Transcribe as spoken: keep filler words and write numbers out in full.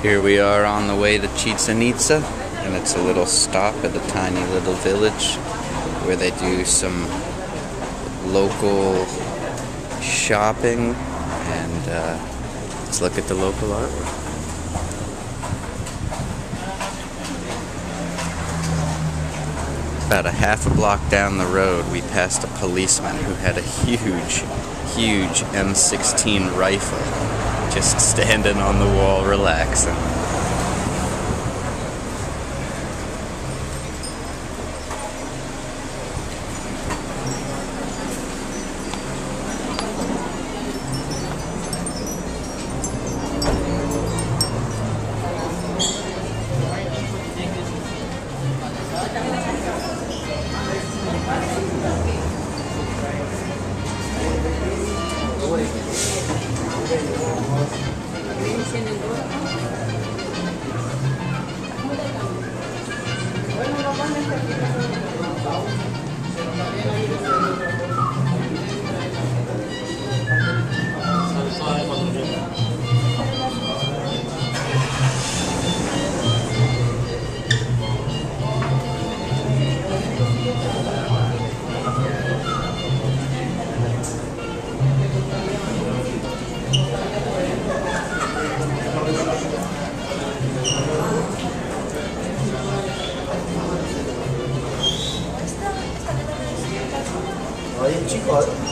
Here we are on the way to Chichen Itza, and it's a little stop at a tiny little village where they do some local shopping, and uh, let's look at the local artwork. About a half a block down the road, we passed a policeman who had a huge, huge M sixteen rifle, just standing on the wall relaxing. Aí, chico,